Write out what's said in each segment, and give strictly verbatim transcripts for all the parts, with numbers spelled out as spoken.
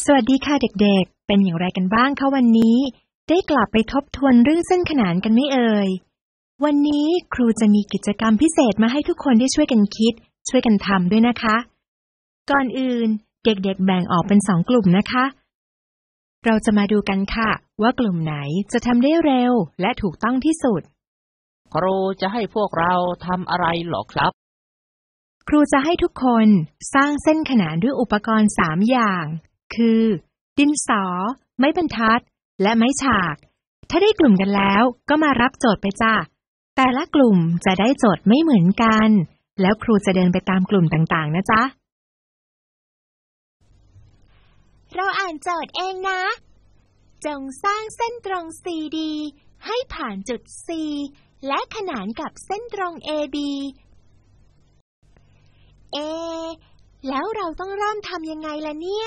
สวัสดีค่ะเด็กๆ เป็นอย่างไรกันบ้างคะวันนี้ได้กลับไปทบทวนเรื่องเส้นขนานกันไหมเอ่ยวันนี้ครูจะมีกิจกรรมพิเศษมาให้ทุกคนได้ช่วยกันคิดช่วยกันทำด้วยนะคะก่อนอื่นเด็กๆแบ่งออกเป็นสองกลุ่มนะคะเราจะมาดูกันค่ะว่ากลุ่มไหนจะทำได้เร็วและถูกต้องที่สุดครูจะให้พวกเราทำอะไรหรอครับครูจะให้ทุกคนสร้างเส้นขนานด้วยอุปกรณ์สามอย่างคือดินสอไม้บรรทัดและไม้ฉากถ้าได้กลุ่มกันแล้วก็มารับโจทย์ไปจ้ะแต่ละกลุ่มจะได้โจทย์ไม่เหมือนกันแล้วครูจะเดินไปตามกลุ่มต่างๆนะจ๊ะเราอ่านโจทย์เองนะจงสร้างเส้นตรง ซี ดี ให้ผ่านจุด C และขนานกับเส้นตรง เอ บี เอ แล้วเราต้องเริ่มทำยังไงล่ะเนี่ย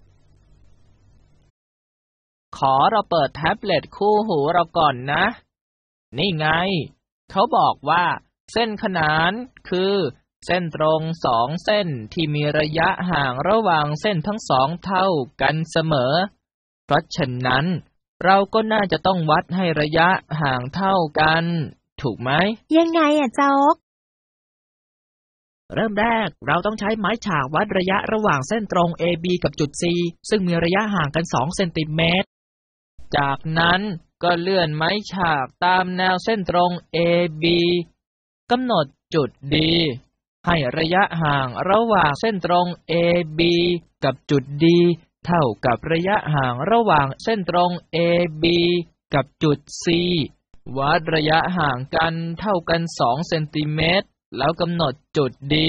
ขอเราเปิดแท็บเล็ตคู่หูเราก่อนนะนี่ไงเขาบอกว่าเส้นขนานคือเส้นตรงสองเส้นที่มีระยะห่างระหว่างเส้นทั้งสองเท่ากันเสมอเพราะฉะนั้นเราก็น่าจะต้องวัดให้ระยะห่างเท่ากันถูกไหมยังไงอะโจ๊กเริ่มแรกเราต้องใช้ไม้ฉากวัดระยะระหว่างเส้นตรง เอ บี กับจุด C ซึ่งมีระยะห่างกันสองเซนติเมตรจากนั้นก็เลื่อนไม้ฉากตามแนวเส้นตรง เอ บี กำหนดจุด D ให้ระยะห่างระหว่างเส้นตรง เอ บี กับจุด D เท่ากับระยะห่างระหว่างเส้นตรง เอ บี กับจุด C วัดระยะห่างกันเท่ากันสองเซนติเมตรแล้วกำหนดจุด D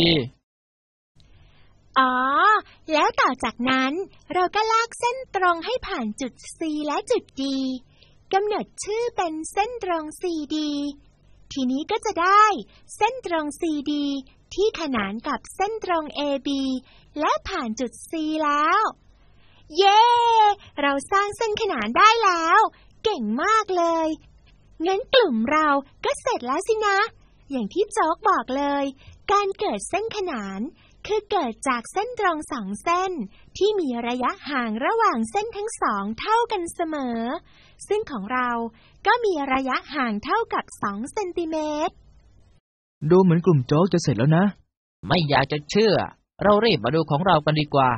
อ๋อแล้วต่อจากนั้นเราก็ลากเส้นตรงให้ผ่านจุด C และจุด D กำหนดชื่อเป็นเส้นตรง ซี ดี ทีนี้ก็จะได้เส้นตรง ซี ดี ที่ขนานกับเส้นตรง เอ บี และผ่านจุด C แล้วเย้เราสร้างเส้นขนานได้แล้วเก่งมากเลยงั้นกลุ่มเราก็เสร็จแล้วสินะอย่างที่โจ๊กบอกเลยการเกิดเส้นขนานคือเกิดจากเส้นตรงสองเส้นที่มีระยะห่างระหว่างเส้นทั้งสองเท่ากันเสมอซึ่งของเราก็มีระยะห่างเท่ากับสองเซนติเมตรดูเหมือนกลุ่มโจ๊กจะเสร็จแล้วนะไม่อยากจะเชื่อเรารีบมาดูของเรากันดีกว่า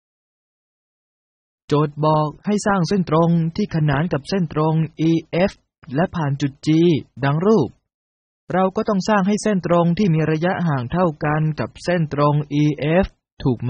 โจทย์บอกให้สร้างเส้นตรงที่ขนานกับเส้นตรง อี เอฟ และผ่านจุด G ดังรูปเราก็ต้องสร้างให้เส้นตรงที่มีระยะห่างเท่ากันกับเส้นตรง อี เอฟ ถูกไหม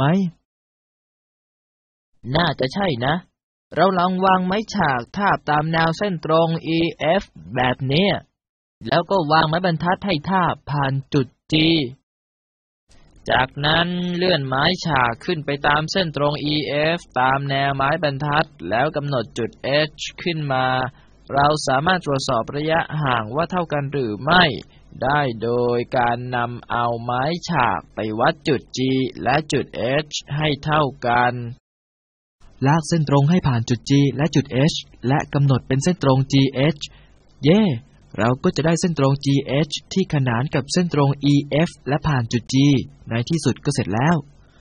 น่าจะใช่นะเราลองวางไม้ฉากทาบตามแนวเส้นตรง อี เอฟ แบบนี้แล้วก็วางไม้บรรทัดให้ทาบผ่านจุด G จากนั้นเลื่อนไม้ฉากขึ้นไปตามเส้นตรง อี เอฟ ตามแนวไม้บรรทัดแล้วกำหนดจุด H ขึ้นมาเราสามารถตรวจสอบระยะห่างว่าเท่ากันหรือไม่ได้โดยการนำเอาไม้ฉากไปวัดจุด G และจุด H ให้เท่ากันลากเส้นตรงให้ผ่านจุด G และจุด H และกำหนดเป็นเส้นตรง จี เอช เย่เราก็จะได้เส้นตรง จี เอช ที่ขนานกับเส้นตรง อี เอฟ และผ่านจุด G ในที่สุดก็เสร็จแล้ว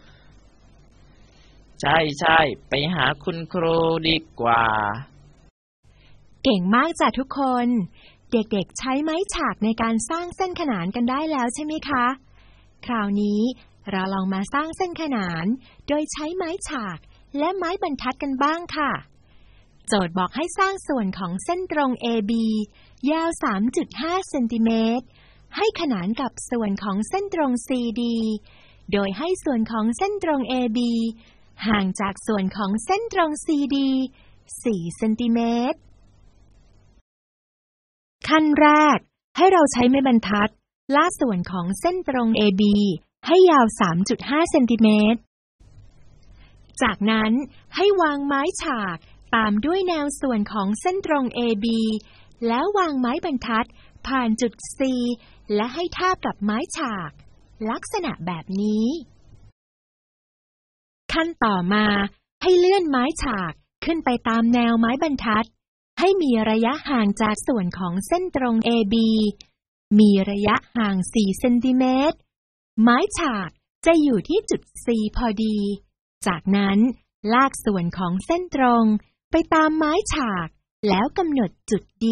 ใช่ใช่ไปหาคุณครูดีกว่าเก่งมากจ้ะทุกคนเด็กๆใช้ไม้ฉากในการสร้างเส้นขนานกันได้แล้วใช่ไหมคะคราวนี้เราลองมาสร้างเส้นขนานโดยใช้ไม้ฉากและไม้บรรทัดกันบ้างค่ะโจทย์บอกให้สร้างส่วนของเส้นตรง เอ บี ยาว สามจุดห้า เซนติเมตรให้ขนานกับส่วนของเส้นตรง ซี ดี โดยให้ส่วนของเส้นตรง เอ บี ห่างจากส่วนของเส้นตรง ซี ดี สี่ เซนติเมตรขั้นแรกให้เราใช้ไม้บรรทัดลากส่วนของเส้นตรง เอ บี ให้ยาว สามจุดห้า เซนติเมตรจากนั้นให้วางไม้ฉากตามด้วยแนวส่วนของเส้นตรง เอ บี แล้ววางไม้บรรทัดผ่านจุด C และให้ทาบกับไม้ฉากลักษณะแบบนี้ขั้นต่อมาให้เลื่อนไม้ฉากขึ้นไปตามแนวไม้บรรทัดให้มีระยะห่างจากส่วนของเส้นตรง เอ บี มีระยะห่าง สี่ เซนติเมตรไม้ฉากจะอยู่ที่จุด C พอดีจากนั้นลากส่วนของเส้นตรงไปตามไม้ฉากแล้วกำหนดจุด D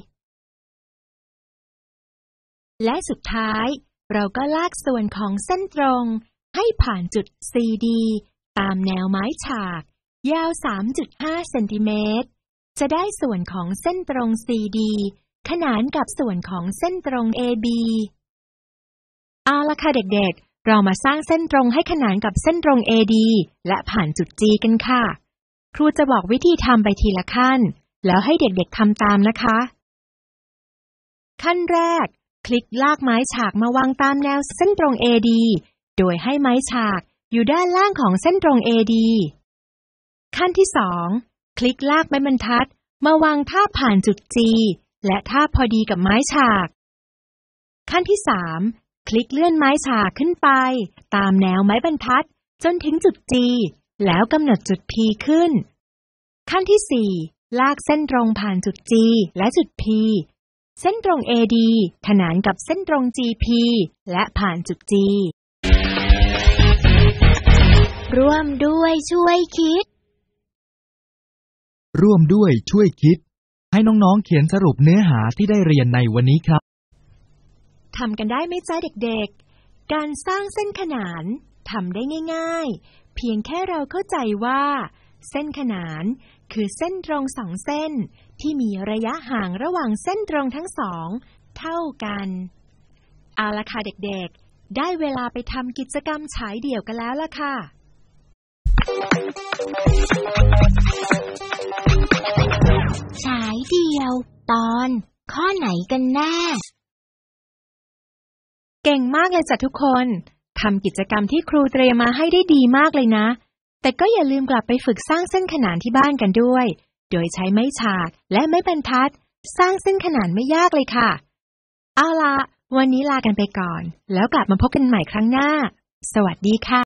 และสุดท้ายเราก็ลากส่วนของเส้นตรงให้ผ่านจุด ซี ดี ตามแนวไม้ฉากยาว สามจุดห้า เซนติเมตรจะได้ส่วนของเส้นตรง ซี ดี ขนานกับส่วนของเส้นตรง เอ บี เอาล่ะค่ะเด็กๆเรามาสร้างเส้นตรงให้ขนานกับเส้นตรง เอ ดี และผ่านจุด G กันค่ะครูจะบอกวิธีทำไปทีละขั้นแล้วให้เด็กๆทำตามนะคะขั้นแรกคลิกลากไม้ฉากมาวางตามแนวเส้นตรง เอ ดี โดยให้ไม้ฉากอยู่ด้านล่างของเส้นตรง เอ ดี ขั้นที่สองคลิกลากไม้บรรทัดมาวางทาบผ่านจุด G และทาบพอดีกับไม้ฉากขั้นที่สามคลิกเลื่อนไม้ฉากขึ้นไปตามแนวไม้บรรทัดจนถึงจุด G แล้วกำหนดจุด P ขึ้นขั้นที่สี่ลากเส้นตรงผ่านจุด G และจุด P เส้นตรง เอ ดี ขนานกับเส้นตรง จี พี และผ่านจุด G ร่วมด้วยช่วยคิดร่วมด้วยช่วยคิดให้น้องๆเขียนสรุปเนื้อหาที่ได้เรียนในวันนี้ครับทำกันได้ไหมจ๊ะเด็กๆการสร้างเส้นขนานทำได้ง่ายๆเพียงแค่เราเข้าใจว่าเส้นขนานคือเส้นตรงสองเส้นที่มีระยะห่างระหว่างเส้นตรงทั้งสองเท่ากันเอาล่ะค่ะเด็กๆได้เวลาไปทำกิจกรรมฉายเดี่ยวกันแล้วล่ะค่ะฉายเดี่ยวตอนข้อไหนกันแน่เก่งมากเลยจ้ะทุกคนทำกิจกรรมที่ครูเตรียมมาให้ได้ดีมากเลยนะแต่ก็อย่าลืมกลับไปฝึกสร้างเส้นขนานที่บ้านกันด้วยโดยใช้ไม้ฉากและไม้บรรทัดสร้างเส้นขนานไม่ยากเลยค่ะเอาล่ะวันนี้ลากันไปก่อนแล้วกลับมาพบกันใหม่ครั้งหน้าสวัสดีค่ะ